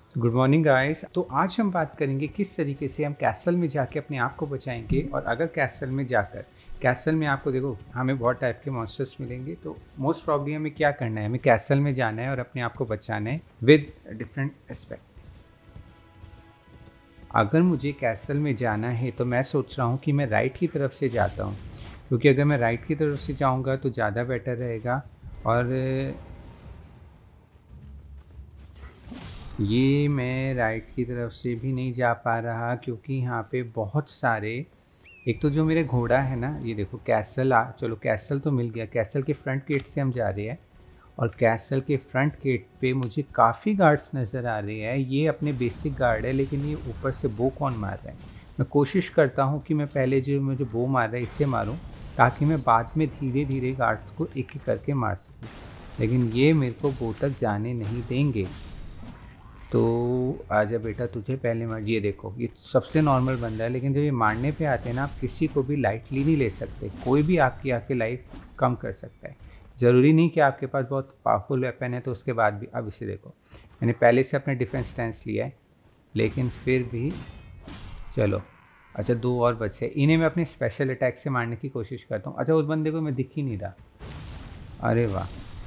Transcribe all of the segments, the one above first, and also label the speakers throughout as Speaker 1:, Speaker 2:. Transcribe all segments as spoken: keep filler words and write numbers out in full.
Speaker 1: Good morning guys. तो आज हम बात करेंगे किस तरीके से हम कैसल में जाके अपने आप को बचाएंगे। और अगर कैसल में जाकर कैसल में आपको देखो हमें बहुत टाइप के मॉन्स्टर्स मिलेंगे, तो मोस्ट प्रॉब्ली हमें क्या करना है, हमें कैसल में जाना है और अपने आप को बचाना है विद डिफरेंट एस्पेक्ट। अगर मुझे कैसल में जाना है तो मैं सोच रहा हूँ कि मैं राइट की तरफ से जाता हूँ, क्योंकि अगर मैं राइट की तरफ से जाऊँगा तो ज़्यादा बेटर रहेगा। और ये मैं राइट की तरफ से भी नहीं जा पा रहा, क्योंकि यहाँ पे बहुत सारे, एक तो जो मेरे घोड़ा है ना, ये देखो कैसल आ चलो कैसल तो मिल गया। कैसल के फ्रंट गेट से हम जा रहे हैं और कैसल के फ्रंट गेट पे मुझे काफ़ी गार्ड्स नज़र आ रहे हैं। ये अपने बेसिक गार्ड है, लेकिन ये ऊपर से बो कौन मार रहा है। मैं कोशिश करता हूँ कि मैं पहले जो मुझे बो मार रहा है इससे मारूँ, ताकि मैं बाद में धीरे धीरे गार्ड्स को एक एक करके मार सकूँ, लेकिन ये मेरे को बो तक जाने नहीं देंगे। तो आजा बेटा, तुझे पहले मार। ये देखो ये सबसे नॉर्मल बंदा है, लेकिन जब ये मारने पे आते हैं ना, आप किसी को भी लाइटली नहीं ले सकते। कोई भी आपकी आके लाइफ कम कर सकता है। ज़रूरी नहीं कि आपके पास बहुत पावरफुल वेपन है तो उसके बाद भी। अब इसे देखो, मैंने पहले से अपने डिफेंस स्टैंस लिया है, लेकिन फिर भी चलो। अच्छा, दो और बचे, इन्हें मैं अपने स्पेशल अटैक से मारने की कोशिश करता हूँ। अच्छा, उस बंदे को मैं दिख ही नहीं रहा। अरे वाह।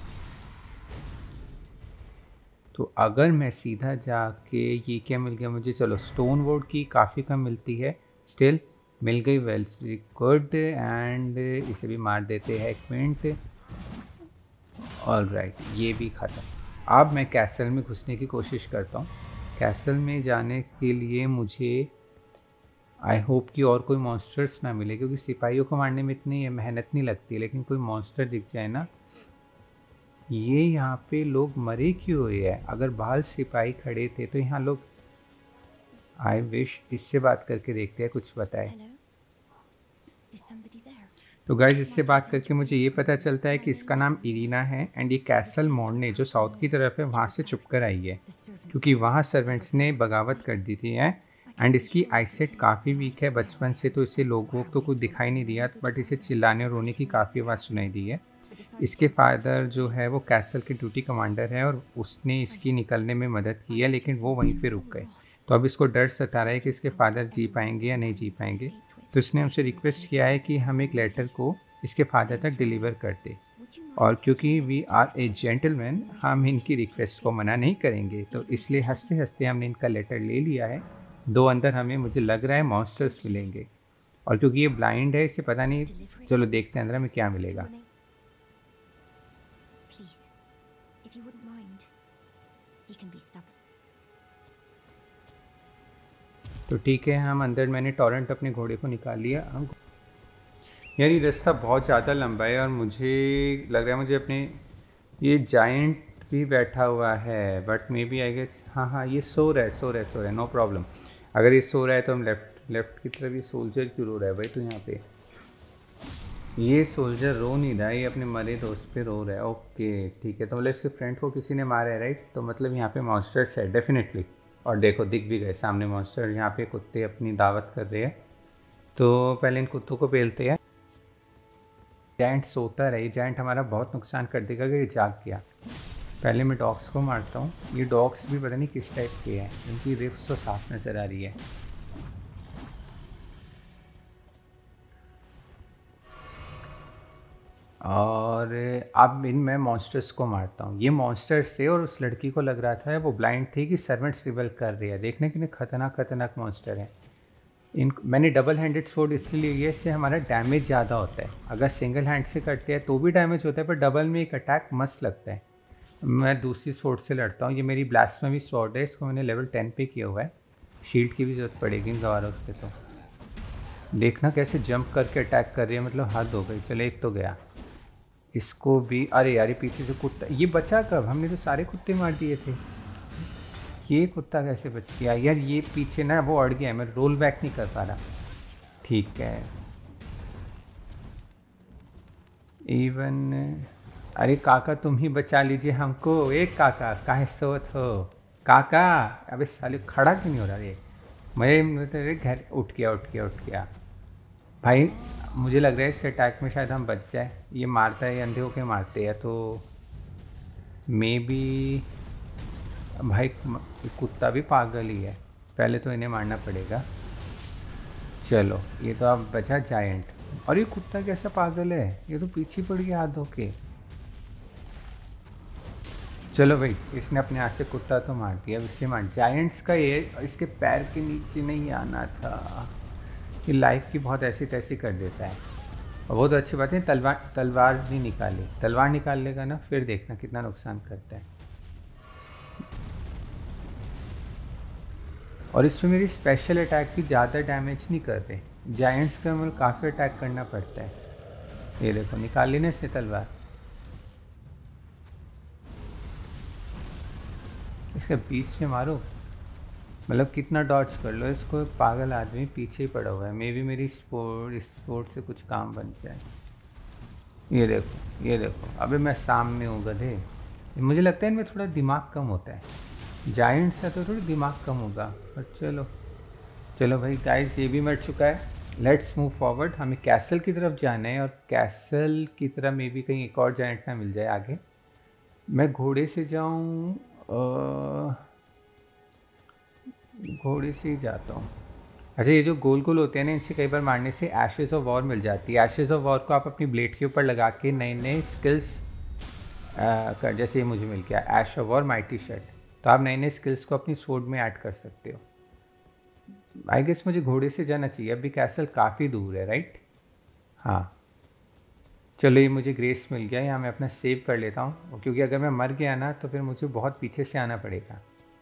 Speaker 1: तो अगर मैं सीधा जाके, ये क्या मिल गया मुझे, चलो स्टोन वोर्ड की काफ़ी कम मिलती है, स्टिल मिल गई, वेल गुड। एंड इसे भी मार देते हैं, एक मिनट। ऑल राइट, ये भी ख़त्म। अब मैं कैसल में घुसने की कोशिश करता हूँ। कैसल में जाने के लिए मुझे आई होप कि और कोई मॉन्स्टर्स ना मिले, क्योंकि सिपाहियों को मारने में इतनी मेहनत नहीं लगती, लेकिन कोई मॉन्स्टर दिख जाए ना। ये यहाँ पे लोग मरे क्यों हुए हैं? अगर बाहर सिपाही खड़े थे तो यहाँ लोग, आई विश इससे बात करके देखते हैं कुछ बताए। तो गाइज, इससे बात करके मुझे ये पता चलता है कि इसका नाम इरीना है, एंड ये कैसल मोड़ने जो साउथ की तरफ है वहाँ से चुप कर आई है, क्योंकि वहाँ सर्वेंट्स ने बगावत कर दी थी है। एंड इसकी आईसेट काफ़ी वीक है बचपन से, तो इसे लोगों को कुछ दिखाई नहीं दिया, बट इसे चिल्लाने और रोने की काफ़ी आवाज़ सुनाई दी है। इसके फादर जो है वो कैसल के ड्यूटी कमांडर है, और उसने इसकी निकलने में मदद की है, लेकिन वो वहीं पे रुक गए। तो अब इसको डर सता रहा है कि इसके फादर जी पाएंगे या नहीं जी पाएंगे। तो इसने हमसे रिक्वेस्ट किया है कि हम एक लेटर को इसके फादर तक डिलीवर कर दे, और क्योंकि वी आर ए जेंटलमैन, हम इनकी रिक्वेस्ट को मना नहीं करेंगे। तो इसलिए हंसते हंसते हमने इनका लेटर ले लिया है। दो अंदर हमें, मुझे लग रहा है, मॉन्स्टर्स मिलेंगे, और क्योंकि ये ब्लाइंड है इसे पता नहीं। चलो देखते हैं अंदर हमें क्या मिलेगा। तो ठीक है, हम अंदर, मैंने टॉरेंट अपने घोड़े को निकाल लिया। हम यार ये रास्ता बहुत ज़्यादा लंबा है, और मुझे लग रहा है मुझे अपने, ये जायंट भी बैठा हुआ है, but maybe I guess, हाँ हाँ ये सो रहा है सो रहा है सो रहा है नो प्रॉब्लम। अगर ये सो रहा है तो हम लेफ्ट लेफ्ट की तरफ। ये सोल्जर क्यों रो रहा है भाई? तो यहाँ पे ये सोल्जर रो नहीं रहा है, ये अपने मरे दोस्त पे रो रहा है। ओके ठीक है, तो मतलब इसके फ्रेंड को किसी ने मारा है, राइट? तो मतलब यहाँ पे मॉन्स्टर्स है डेफिनेटली। और देखो दिख भी गए सामने मॉन्स्टर। यहाँ पे कुत्ते अपनी दावत कर रहे हैं, तो पहले इन कुत्तों को पेलते हैं। जायंट सोता रहे, जायंट हमारा बहुत नुकसान कर देगा अगर ये जाग गया। पहले मैं डॉग्स को मारता हूँ। ये डॉग्स भी पता नहीं किस टाइप के हैं, इनकी रिप्स तो साफ नज़र आ रही है। और अब इन मैं मॉन्स्टर्स को मारता हूँ। ये मॉन्स्टर्स थे, और उस लड़की को लग रहा था वो ब्लाइंड थी कि सर्वेंट्स रिबल कर रही है। देखने के लिए खतरनाक खतरनाक मॉन्स्टर हैं। इन मैंने डबल हैंडेड स्वॉर्ड इसलिए लिया, इससे हमारा डैमेज ज़्यादा होता है। अगर सिंगल हैंड से करते हैं तो भी डैमेज होता है, पर डबल में एक अटैक मस्त लगता है। मैं दूसरी स्वॉर्ड से लड़ता हूँ। ये मेरी ब्लास्फेमी स्वॉर्ड है, इसको मैंने लेवल टेन पे किया हुआ है। शील्ड की भी ज़रूरत पड़ेगी इन गवारों से। तो देखना कैसे जंप करके अटैक कर रही है, मतलब हद हो गई। चले, एक तो गया। इसको भी, अरे यार ये पीछे से कुत्ता, ये बचा कब? हमने तो सारे कुत्ते मार दिए थे, ये कुत्ता कैसे बच गया यार? ये पीछे ना वो अड़ गया है, मैं रोल बैक नहीं कर पा रहा। ठीक है, इवन, अरे काका तुम ही बचा लीजिए हमको। एक काका काहे सोत हो काका? अबे साले खड़ा क्यों नहीं हो रहा ये? मैं तेरे घर उठ गया उठ गया उठ गया भाई। मुझे लग रहा है इसके अटैक में शायद हम बच जाए। ये मारता है, अंधे होके मारते हैं, तो मे बी। भाई कुत्ता भी पागल ही है, पहले तो इन्हें मारना पड़ेगा। चलो ये तो अब बचा जायंट। और ये कुत्ता कैसा पागल है, ये तो पीछे पड़ गया हाथ धो के। चलो भाई, इसने अपने हाथ से कुत्ता तो मार दिया, अब इससे मार। जायंट्स का ये इसके पैर के नीचे नहीं आना था, ये लाइफ की बहुत ऐसी तैसी कर देता है। और वो तो अच्छी बात है, तलवार तलवार नहीं निकाली, तलवार निकाल लेगा ना फिर देखना कितना नुकसान करता है। और इसमें मेरी स्पेशल अटैक भी ज़्यादा डैमेज नहीं करते, जायंट्स का मतलब काफ़ी अटैक करना पड़ता है। ये देखो निकाल ली ना इसने तलवार। इसके बीच से मारो, मतलब कितना डॉज कर लो इसको, पागल आदमी पीछे ही पड़ा हुआ है। मे भी मेरी स्पोर्ट स्पोर्ट से कुछ काम बन जाए। ये देखो ये देखो, अबे मैं सामने हूँ गधे। मुझे लगता है इनमें थोड़ा दिमाग कम होता है, जायंट्स है तो थोड़ा दिमाग कम होगा। पर चलो चलो भाई गाइस, ये भी मर चुका है। लेट्स मूव फॉरवर्ड, हमें कैसल की तरफ जाना है, और कैसल की तरफ मे भी कहीं एक और जायंट ना मिल जाए आगे। मैं घोड़े से जाऊँ, घोड़े से ही जाता हूँ। अच्छा, ये जो गोल गोल होते हैं ना, इनसे कई बार मारने से एशेज ऑफ वॉर मिल जाती है। एशेज ऑफ वॉर को आप अपनी ब्लेड के ऊपर लगा के नए नए स्किल्स कर, जैसे ये मुझे मिल गया ash of war mighty shot, तो आप नए नए स्किल्स को अपनी स्वॉर्ड में ऐड कर सकते हो। आई गेस मुझे घोड़े से जाना चाहिए, अभी कैसल काफ़ी दूर है राइट। हाँ चलो, ये मुझे ग्रेस मिल गया, यहाँ मैं अपना सेव कर लेता हूँ, क्योंकि अगर मैं मर गया ना तो फिर मुझे बहुत पीछे से आना पड़ेगा।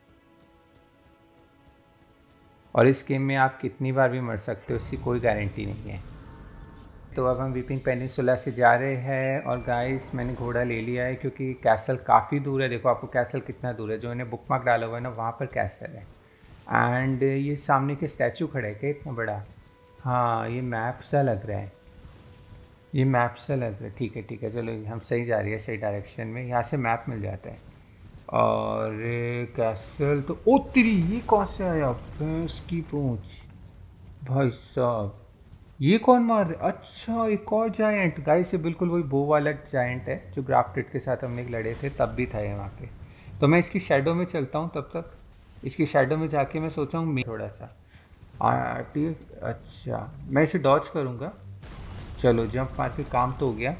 Speaker 1: और इस गेम में आप कितनी बार भी मर सकते हो, इसकी कोई गारंटी नहीं है। तो अब हम वीपिंग पेनिनसुला से जा रहे हैं, और गाइस मैंने घोड़ा ले लिया है क्योंकि कैसल काफ़ी दूर है। देखो आपको कैसल कितना दूर है, जो इन्हें बुक मार्क डाला हुआ है ना वहाँ पर कैसल है। एंड ये सामने के स्टैचू खड़े है क्या इतना बड़ा, हाँ ये मैप सा लग रहा है, ये मैप सा लग रहा है। ठीक है ठीक है, चलो हम सही जा रही है, सही डायरेक्शन में, यहाँ से मैप मिल जाता है। और कैसल तो ओ तेरी, ये कौन से आया, भैंस की पूंछ भाई साहब, ये कौन मार रहे। अच्छा एक और जायंट गाइस, ये बिल्कुल वही बो वाला जायंट है जो ग्राफ्टेड के साथ हम लोग लड़े थे, तब भी था ये वहाँ पे। तो मैं इसकी शेडो में चलता हूँ, तब तक इसकी शेडो में जाके मैं सोचा हूँ थोड़ा सा ठीक। अच्छा मैं इसे डॉज करूँगा, चलो जंप मार के काम तो हो गया।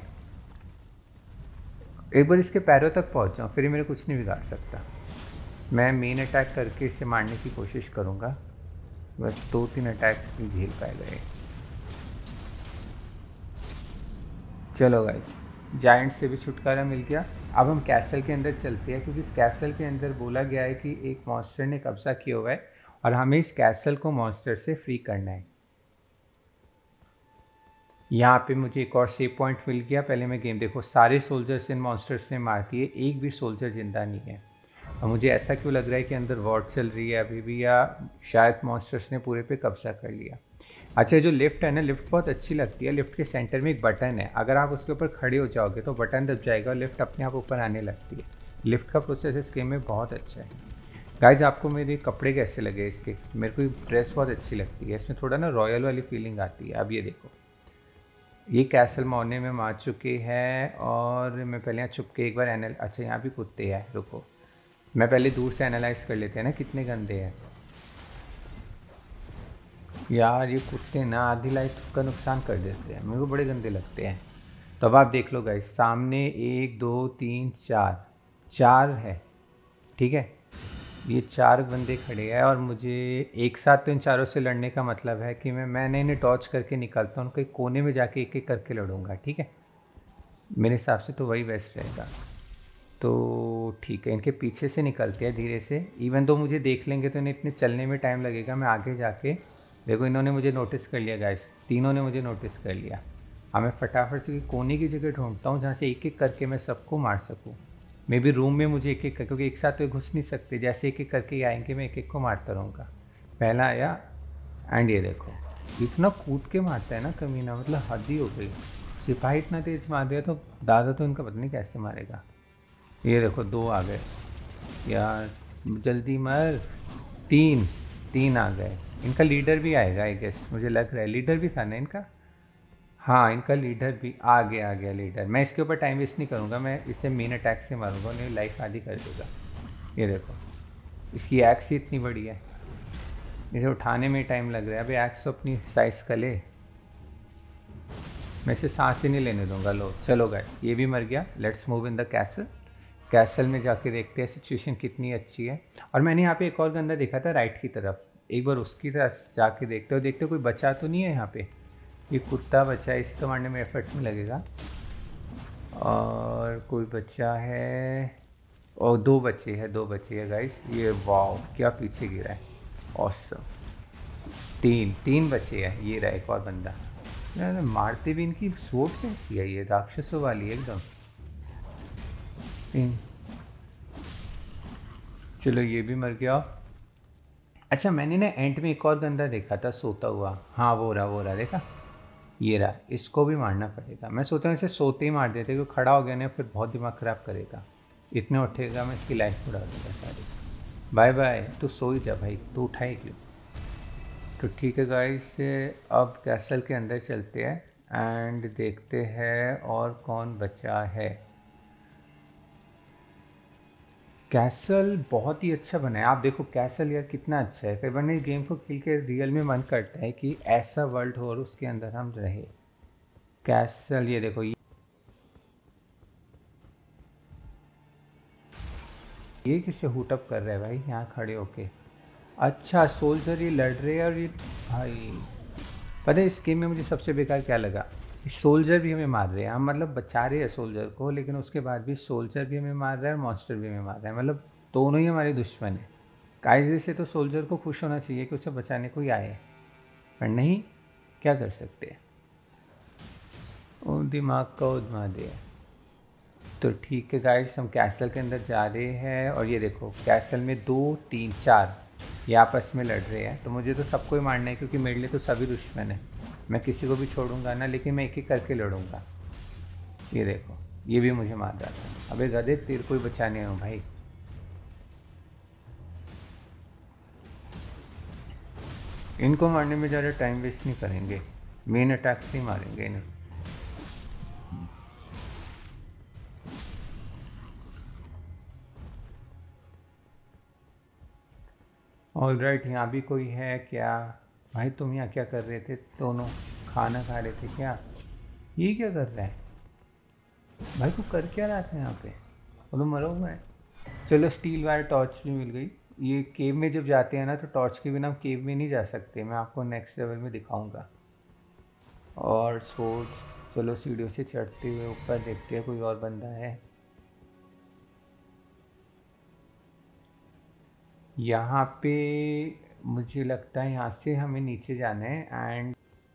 Speaker 1: एक बार इसके पैरों तक पहुँच जाऊँ फिर मेरे कुछ नहीं बिगाड़ सकता। मैं मेन अटैक करके इसे मारने की कोशिश करूँगा, बस दो तीन अटैक भी झेल पाएगा ये। चलो गाइस, जायंट से भी छुटकारा मिल गया। अब हम कैसल के अंदर चलते हैं, क्योंकि इस कैसल के अंदर बोला गया है कि एक मॉन्स्टर ने कब्जा किया हुआ है और हमें इस कैसल को मॉन्स्टर से फ्री करना है। यहाँ पे मुझे एक और सेव पॉइंट मिल गया। पहले मैं गेम देखो, सारे सोल्जर्स इन मॉन्स्टर्स ने मार दिए, एक भी सोल्जर जिंदा नहीं है। और मुझे ऐसा क्यों लग रहा है कि अंदर वॉर चल रही है अभी भी, या शायद मॉन्स्टर्स ने पूरे पे कब्जा कर लिया। अच्छा, जो लिफ्ट है ना, लिफ्ट बहुत अच्छी लगती है। लिफ्ट के सेंटर में एक बटन है, अगर आप उसके ऊपर खड़े हो जाओगे तो बटन दब जाएगा और लिफ्ट अपने आप ऊपर आने लगती है। लिफ्ट का प्रोसेस इस गेम में बहुत अच्छा है। गाइज आपको मेरे कपड़े कैसे लगे इसके, मेरे को ड्रेस बहुत अच्छी लगती है, इसमें थोड़ा ना रॉयल वाली फीलिंग आती है। अब ये देखो, ये कैसल मोने में मार चुके हैं, और मैं पहले यहाँ छुप के एक बार एनल, अच्छा यहाँ भी कुत्ते हैं, रुको मैं पहले दूर से एनालाइज कर लेते हैं ना कितने गंदे हैं। यार ये कुत्ते ना आधी लाइफ का नुकसान कर देते हैं, मेरे को बड़े गंदे लगते हैं। तो अब आप देख लो गाइस, सामने एक दो तीन चार चार है, ठीक है, ये चार बंदे खड़े हैं, और मुझे एक साथ तो इन चारों से लड़ने का मतलब है कि मैं मैंने इन्हें टॉर्च करके निकलता हूँ, कहीं कोने में जाके एक एक करके लड़ूंगा, ठीक है, मेरे हिसाब से तो वही बेस्ट रहेगा। तो ठीक है, इनके पीछे से निकलते हैं धीरे से, इवन तो मुझे देख लेंगे तो इन्हें इतने चलने में टाइम लगेगा। मैं आगे जाके देखो, इन्होंने मुझे नोटिस कर लिया गाइस, तीनों ने मुझे नोटिस कर लिया। हाँ मैं फटाफट से कोने की जगह ढूंढता हूँ जहाँ से एक एक करके मैं सबको मार सकूँ। मे बी रूम में मुझे एक एक कर, क्योंकि एक साथ तो घुस नहीं सकते, जैसे एक एक करके आएंगे मैं एक एक को मारता रहूँगा। पहला आया, एंड ये देखो इतना कूद के मारता है ना कमीना, मतलब हद ही हो गई। सिपाही इतना तेज मार दिया तो दादा तो इनका पता नहीं कैसे मारेगा। ये देखो दो आ गए यार, जल्दी मर, तीन तीन आ गए। इनका लीडर भी आएगा आई गेस, मुझे लग रहा है लीडर भी था ना इनका, हाँ इनका लीडर भी आ गया आ गया लीडर। मैं इसके ऊपर टाइम वेस्ट नहीं करूँगा, मैं इसे मेन अटैक से मारूंगा, नहीं लाइफ आधी कर देगा। ये देखो इसकी एक्स ही इतनी बड़ी है, इसे उठाने में टाइम लग रहा है। अभी एक्स तो अपनी साइज़ का ले, मैं इसे सांस ही नहीं लेने दूंगा। लो चलो गाइस, ये भी मर गया। Let's move in the castle. Castle में जाके देखते हैं सिचुएशन कितनी अच्छी है। और मैंने यहाँ पे एक और गंदा देखा था राइट की तरफ, एक बार उसकी तरफ जाके देखते हो, देखते हो कोई बचा तो नहीं है यहाँ पे। ये कुत्ता बचा है, इसे तो मारने में एफर्ट नहीं लगेगा। और कोई बच्चा है, और दो बच्चे हैं, दो बच्चे हैं गाइस। ये वाव क्या पीछे गिरा है, ऑसम। तीन तीन बच्चे हैं, ये रहा एक और बंदा। यार मारते भी इनकी सोच कैसी है, ये राक्षसों वाली एकदम। तीन, चलो ये भी मर गया। अच्छा मैंने ना एंड में एक और गंदा देखा था सोता हुआ, हाँ वो रहा वो रहा देखा, ये रहा। इसको भी मारना पड़ेगा। मैं सोचता हूँ इसे सोते ही मार देते, क्योंकि खड़ा हो गया ना फिर बहुत दिमाग ख़राब करेगा। इतने उठेगा मैं इसकी लाइफ उड़ा दूँगा सारी। बाय बाय, तू सो ही जा भाई, तू उठाए क्यों। तो ठीक है गाइस, अब कैसल के अंदर चलते हैं एंड देखते हैं और कौन बचा है। कैसल बहुत ही अच्छा बना है। आप देखो कैसल यार कितना अच्छा है। कई बार इस गेम को खेल के रियल में मन करता है कि ऐसा वर्ल्ड हो और उसके अंदर हम रहे। कैसल, ये देखो ये, ये किससे हुटअप कर रहा है भाई यहाँ खड़े होके। अच्छा सोल्जर ये लड़ रहे हैं। और ये भाई पता है इस गेम में मुझे सबसे बेकार क्या लगा, सोल्जर भी हमें मार रहे हैं। हम मतलब बचा रहे हैं सोल्जर को, लेकिन उसके बाद भी सोल्जर भी हमें मार रहा है और मॉन्स्टर भी हमें मार रहा है। मतलब दोनों ही हमारे दुश्मन हैं। कायदे से तो सोल्जर को खुश होना चाहिए कि उसे बचाने कोई आए, पर नहीं, क्या कर सकते हैं। वो दिमाग का उदमा दे। तो ठीक है गाइस, हम कैसल के अंदर जा रहे हैं। और ये देखो कैसल में दो तीन चार ये आपस में लड़ रहे हैं। तो मुझे तो सबको ही मारना है, क्योंकि मेरे लिए तो सभी दुश्मन है। मैं किसी को भी छोड़ूंगा ना, लेकिन मैं एक एक करके लड़ूंगा। ये देखो ये भी मुझे मार रहा था। अबे गधे, तेरे को ही बचाने हो भाई। इनको मारने में ज़्यादा टाइम वेस्ट नहीं करेंगे, मेन अटैक से ही मारेंगे इन्हें। ऑल राइट, यहाँ भी कोई है क्या। भाई तुम यहाँ क्या कर रहे थे दोनों, खाना खा रहे थे क्या। ये क्या कर रहा है भाई, तू कर क्या रहा था यहाँ पे, वो तो मरा हुआ है। चलो स्टील वायर टॉर्च भी मिल गई। ये केव में जब जाते हैं ना तो टॉर्च के बिना हम केव में नहीं जा सकते, मैं आपको नेक्स्ट लेवल में दिखाऊंगा। और सोच चलो सीढ़ियों से चढ़ते हुए ऊपर देखते हैं कोई और बंदा है। यहाँ पे मुझे लगता है यहाँ से हमें नीचे जाना है। एंड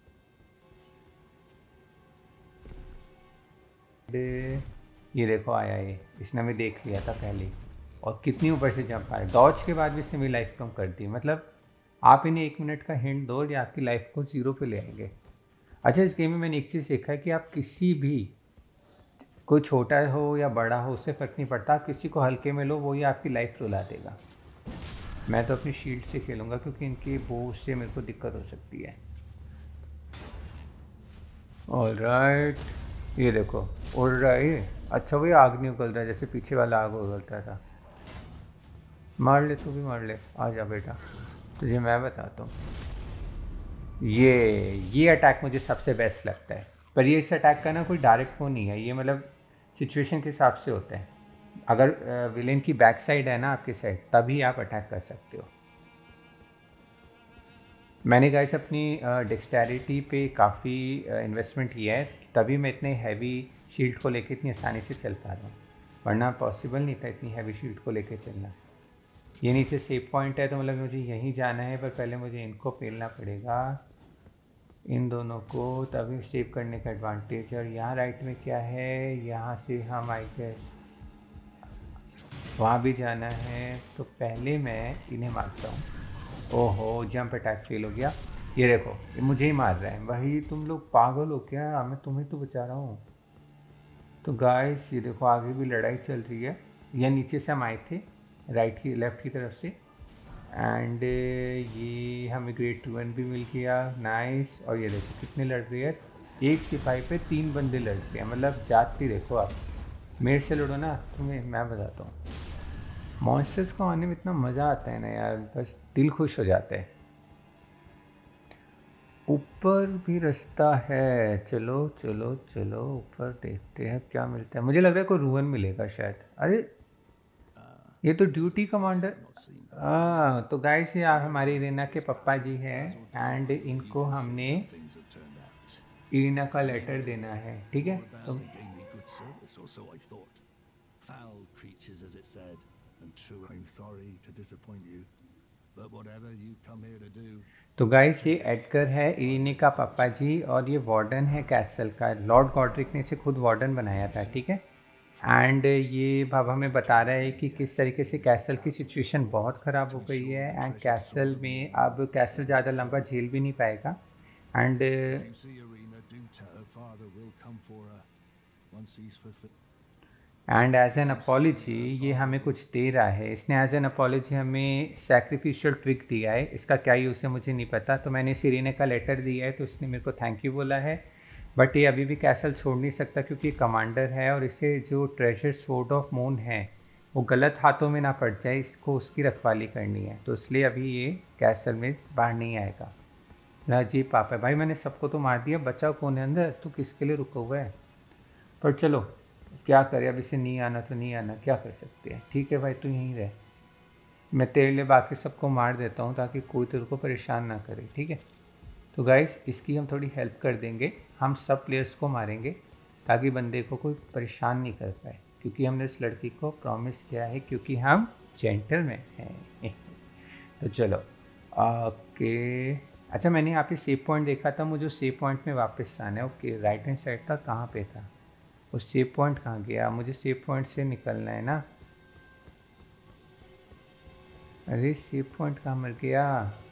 Speaker 1: ये देखो आया, ये इसने हमें देख लिया था पहले। और कितनी ऊपर से जंप आ रहा है, डॉज के बाद भी इसने मेरी लाइफ कम कर दी। मतलब आप इन्हें एक मिनट का हिंट दो या आपकी लाइफ को ज़ीरो पे ले आएंगे। अच्छा इस गेम में मैंने एक चीज़ सीखा है कि आप किसी भी, कोई छोटा हो या बड़ा हो उससे फ़र्क नहीं पड़ता, आप किसी को हल्के में लो वो ही आपकी लाइफ रुला देगा। मैं तो अपनी शील्ड से खेलूँगा, क्योंकि इनकी वो उससे मेरे को दिक्कत हो सकती है। ऑल राइट, ये देखो उड़ रहा है ये। अच्छा वही आग नहीं उगल रहा है जैसे पीछे वाला आग उगलता था। मार ले, तू भी मार ले, आ जा बेटा, तुझे मैं बताता हूँ। ये ये अटैक मुझे सबसे बेस्ट लगता है। पर ये इस अटैक का ना कोई डायरेक्ट वो नहीं है, ये मतलब सिचुएशन के हिसाब से होता है। अगर विलेन की बैक साइड है ना आपके साइड, तभी आप अटैक कर सकते हो। मैंने गाइस अपनी डेक्सटेरिटी पे काफ़ी इन्वेस्टमेंट किया है, तभी मैं इतने हैवी शील्ड को लेके इतनी आसानी से चल पा रहा हूँ, वरना पॉसिबल नहीं था इतनी हैवी शील्ड को लेके चलना। ये नीचे सेव पॉइंट है तो मतलब मुझे यहीं जाना है, पर पहले मुझे इनको पेलना पड़ेगा, इन दोनों को, तभी सेव करने का एडवांटेज। और यहाँ राइट में क्या है, यहाँ से हम आई गेस वहाँ भी जाना है। तो पहले मैं इन्हें मारता हूँ। ओहो जंप अटैक फेल हो गया। ये देखो ये मुझे ही मार रहा है। भाई तुम लोग पागल हो क्या, मैं तुम्हें तो बचा रहा हूँ। तो गाइस ये देखो आगे भी लड़ाई चल रही है। यह नीचे से हम आए थे राइट की लेफ़्ट की तरफ से। एंड ये हमें ग्रेड टू वन भी मिल गया, नाइस। और ये देखो कितने लड़ रहे हैं, एक सिपाही पे तीन बंदे लड़ते हैं। मतलब जाती देखो आप, मेरे से लड़ो ना, तुम्हें मैं बताता हूँ। मॉन्स्टर्स को आने में इतना मज़ा आता है ना यार, बस दिल खुश हो जाता है। ऊपर भी रास्ता है, चलो चलो चलो ऊपर देखते हैं क्या मिलता है। मुझे लग रहा है कोई रूहन मिलेगा शायद। अरे ये तो ड्यूटी कमांडर। हाँ तो गाइस ये आप हमारी इरीना के पापा जी हैं एंड इनको हमने इरीना का लेटर देना है, ठीक है। तो
Speaker 2: Foul creatures, as it said, and true. I'm sorry to disappoint you, but whatever you come here to do.
Speaker 1: तो गाइस ये एडगर है, इरीने का पापा जी, और ये वार्डन है कैसल का। लॉर्ड गॉड्रिक ने इसे खुद वार्डन बनाया था, ठीक है। एंड ये बाबा हमें बता रहा है कि किस तरीके से कैसल की सिचुएशन बहुत ख़राब हो गई है एंड कैसल में अब कैसल ज़्यादा लंबा झेल भी नहीं पाएगा। And and as an apology ये हमें कुछ दे रहा है। इसने एज एन अपॉलॉजी हमें सैक्रिफिशियल ट्रिक दिया है, इसका क्या यूज़ है मुझे नहीं पता। तो मैंने सिरीने का लेटर दिया है तो इसने मेरे को थैंक यू बोला है। बट ये अभी भी कैसल छोड़ नहीं सकता क्योंकि कमांडर है और इसे जो ट्रेजर स्वॉर्ड ऑफ मून है वो गलत हाथों में ना पड़ जाए, इसको उसकी रखवाली करनी है। तो इसलिए अभी ये कैसल में बाहर नहीं आएगा। राजीव पापा भाई मैंने सबको तो मार दिया, बचा कौन है अंदर? तो किसके लिए रुका हुआ है? पर चलो क्या करें, अब इसे नहीं आना तो नहीं आना, क्या कर सकते हैं। ठीक है भाई तू यहीं रह, मैं तेरे लिए बाकी सबको मार देता हूँ ताकि कोई तेरे को परेशान ना करे, ठीक है। तो गाइस इसकी हम थोड़ी हेल्प कर देंगे, हम सब प्लेयर्स को मारेंगे ताकि बंदे को कोई परेशान नहीं कर पाए, क्योंकि हमने इस लड़की को प्रॉमिस किया है, क्योंकि हम जेंटलमैन हैं। तो चलो ओके। अच्छा मैंने यहाँ पे सेव पॉइंट देखा था, मुझे सेव पॉइंट में वापस आना है। ओके राइट हैंड साइड था, कहाँ पे था वो सेव पॉइंट? कहाँ गया? मुझे सेव पॉइंट से निकलना है ना। अरे सेव पॉइंट कहाँ मर गया?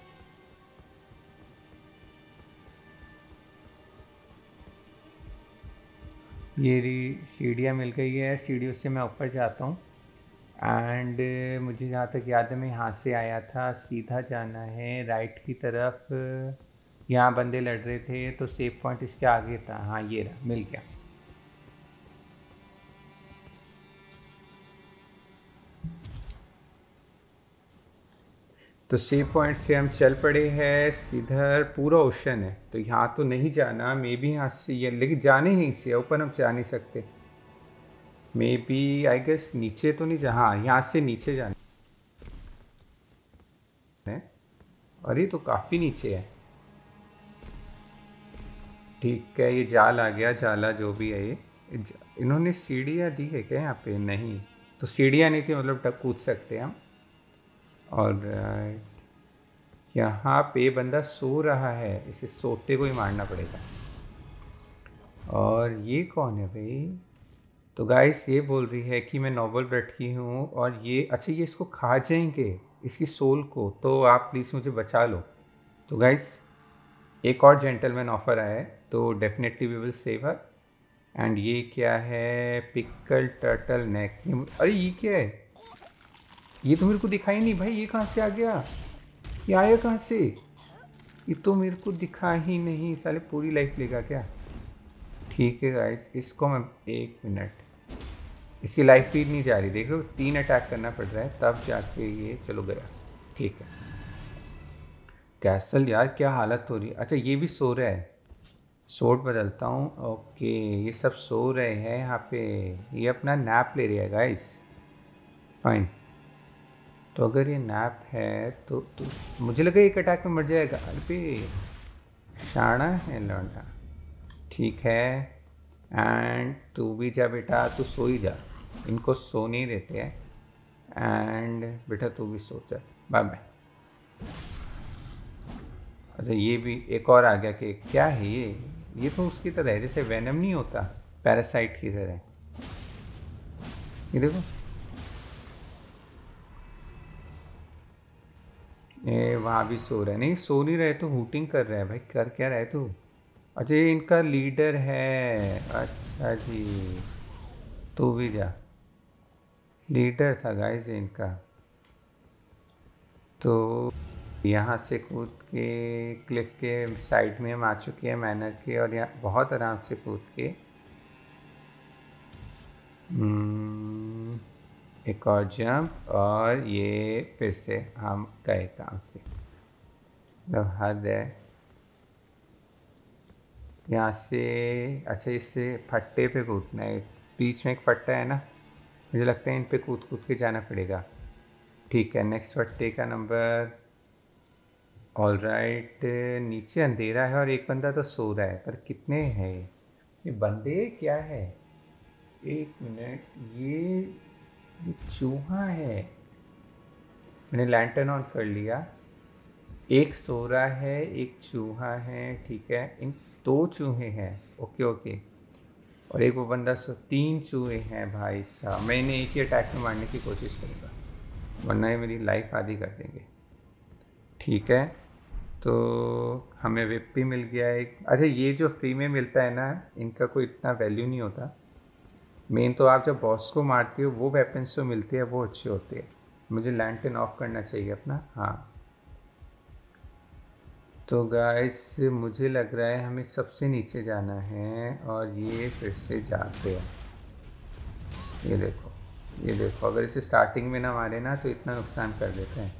Speaker 1: ये रही सीढ़ियाँ मिल गई है, सीढ़ियों से मैं ऊपर जाता हूँ। एंड मुझे जहाँ तक याद है मैं यहाँ से आया था, सीधा जाना है राइट की तरफ। यहाँ बंदे लड़ रहे थे तो सेव पॉइंट इसके आगे था। हाँ ये रहा, मिल गया। तो सेव पॉइंट से हम चल पड़े हैं, सीधर पूरा ओशन है तो यहाँ तो नहीं जाना। मे बी यहाँ से ये, लेकिन जाने ही से ऊपर हम जा नहीं सकते। मे बी आई गेस नीचे तो नहीं जा, हाँ यहाँ से नीचे जाना है। और ये तो काफ़ी नीचे है। ठीक है ये जाल आ गया, जाला जो भी है ये। इन्होंने सीढ़ियाँ दी है क्या यहाँ पे? नहीं, तो सीढ़ियाँ नहीं थी मतलब टक कूद सकते हैं हम। और यहाँ पे बंदा सो रहा है, इसे सोते को ही मारना पड़ेगा। और ये कौन है भाई? तो गाइस ये बोल रही है कि मैं नोबल ब्लड की हूँ और ये, अच्छा ये इसको खा जाएंगे इसकी सोल को, तो आप प्लीज़ मुझे बचा लो। तो गाइस एक और जेंटलमैन ऑफर आया है तो definitely we will save her. And ये क्या है? Pickled turtle neck. अरे ये क्या है? ये तो मेरे को दिखाई नहीं भाई, ये कहाँ से आ गया? ये आया कहाँ से? ये तो मेरे को दिखा ही नहीं। साले पूरी लाइफ लेगा क्या? ठीक है गाइस इसको मैं, एक मिनट, इसकी लाइफ फीड नहीं जा रही, देख लो तीन अटैक करना पड़ रहा है तब जाके ये चलो गया। ठीक है कैसल यार क्या हालत हो रही है। अच्छा ये भी सो रहा है, सोट बदलता हूँ। ओके ये सब सो रहे हैं यहाँ पे, ये अपना नैप ले रहा है गाइस। फाइन, तो अगर ये नैप है तो, तो मुझे लगा एक अटैक में मर जाएगा। अरे शाना है लौंडा। ठीक है एंड तू भी जा बेटा, तू सो ही जा, इनको सो नहीं देते हैं। एंड बेटा तू भी सो जा, बाय बाय। अच्छा ये भी एक और आ गया कि क्या है ये? ये तो उसकी तरह है जैसे वेनम नहीं होता, पैरासाइट की तरह। ये देखो ये वहाँ भी सो रहा है। नहीं सो नहीं रहे तो हूटिंग कर रहा है भाई, कर क्या रहा है तू? अच्छा ये इनका लीडर है, अच्छा जी तू भी जा। लीडर था गाइस इनका। तो यहाँ से कूद के क्लिफ के साइड में हम आ चुके हैं मैनर के, और यहाँ बहुत आराम से कूद के एक और जंप और ये फिर से हम गए काम से। मतलब हद है यहाँ से। अच्छा इससे फट्टे पे कूदना है, बीच में एक फट्टा है ना, मुझे लगता है इन पे कूद कूद के जाना पड़ेगा। ठीक है, नेक्स्ट फट्टे का नंबर। ऑल राइट, नीचे अंधेरा है और एक बंदा तो सो रहा है, पर कितने हैं ये बंदे, क्या है? एक मिनट, ये, ये चूहा है। मैंने लैंटर्न ऑन कर लिया। एक सो रहा है, एक चूहा है, ठीक है। इन दो चूहे हैं, ओके ओके। और एक वो बंदा सो, तीन चूहे हैं भाई साहब। मैं इन्हें एक ही अटैक में मारने की कोशिश करूँगा, वरना ये मेरी लाइफ आधी कर देंगे। ठीक है, तो हमें विप भी मिल गया एक। अच्छा ये जो फ्री में मिलता है ना, इनका कोई इतना वैल्यू नहीं होता। मेन तो आप जब बॉस को मारते हो वो वेपन्स जो मिलते हैं वो अच्छे होते हैं। मुझे लैंटर्न ऑफ करना चाहिए अपना, हाँ। तो गाइस मुझे लग रहा है हमें सबसे नीचे जाना है और ये फिर से जाते हैं। ये देखो, ये देखो, अगर इसे स्टार्टिंग में ना मारे ना तो इतना नुकसान कर देते हैं।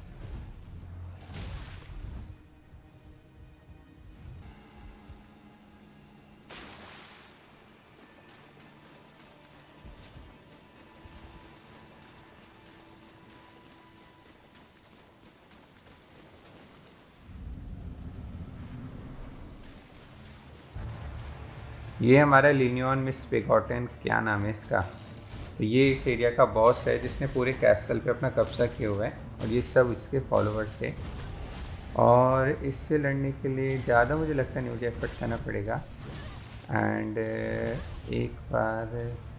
Speaker 1: ये हमारा लिनियन मिस पेगॉटन, क्या नाम है इसका। तो ये इस एरिया का बॉस है जिसने पूरे कैसल पे अपना कब्जा किया हुआ है और ये सब इसके फॉलोअर्स थे। और इससे लड़ने के लिए ज़्यादा मुझे लगता नहीं मुझे एफर्ट करना पड़ेगा। एंड एक बार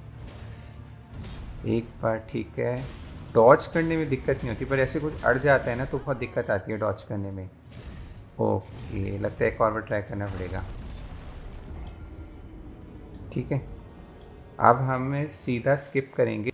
Speaker 1: एक बार ठीक है, डॉज करने में दिक्कत नहीं होती, पर ऐसे कुछ अड़ जाता है ना तो बहुत दिक्कत आती है डॉज करने में। ओके, लगता है एक और बार ट्राई करना पड़ेगा। ठीक है, अब हम सीधा स्किप करेंगे।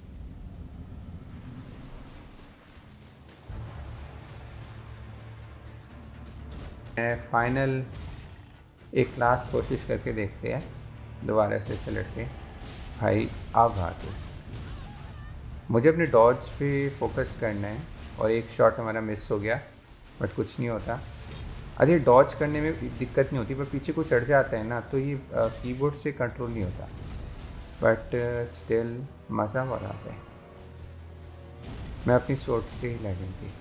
Speaker 1: फाइनल एक लास्ट कोशिश करके देखते हैं दोबारा से से लड़के। भाई अब हाथ, मुझे अपने डॉज पे फोकस करना है। और एक शॉट हमारा मिस हो गया, बट कुछ नहीं होता। अरे डॉज करने में दिक्कत नहीं होती, पर पीछे कुछ अड़ जाता है ना तो ये कीबोर्ड से कंट्रोल नहीं होता। बट स्टिल मज़ा बहुत आता है। मैं अपनी सोट से ही लड़ूंगी।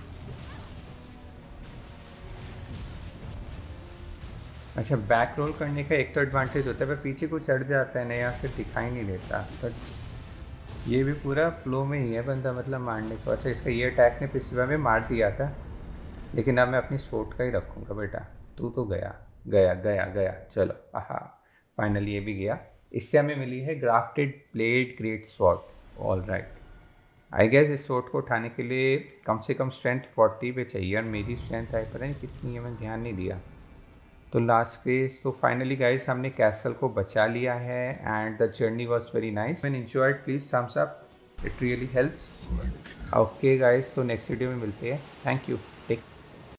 Speaker 1: अच्छा, बैक रोल करने का एक तो एडवांटेज होता है, पर पीछे कुछ चढ़ जाता है ना या फिर दिखाई नहीं देता। बट ये भी पूरा फ्लो में ही है बंदा, मतलब मारने को। अच्छा, इसका ये अटैक ने पिछली बार में मार दिया था, लेकिन अब मैं अपनी स्पोर्ट का ही रखूँगा। बेटा तू तो गया गया गया गया, चलो आहा, फाइनली ये भी गया। इससे हमें मिली है grafted blade great sword. All right, I guess इस स्वॉर्ड को उठाने के लिए कम से कम स्ट्रेंथ फोर्टी पे चाहिए, और मेरी स्ट्रेंथ आई पता नहीं कितनी है, मैंने ध्यान नहीं दिया। तो लास्ट फेज, तो फाइनली गाइस हमने कैसल को बचा लिया है and the journey was very nice and enjoyed. Please thumbs up, it really helps. Okay guys, तो नेक्स्ट वीडियो में मिलते हैं। Thank you.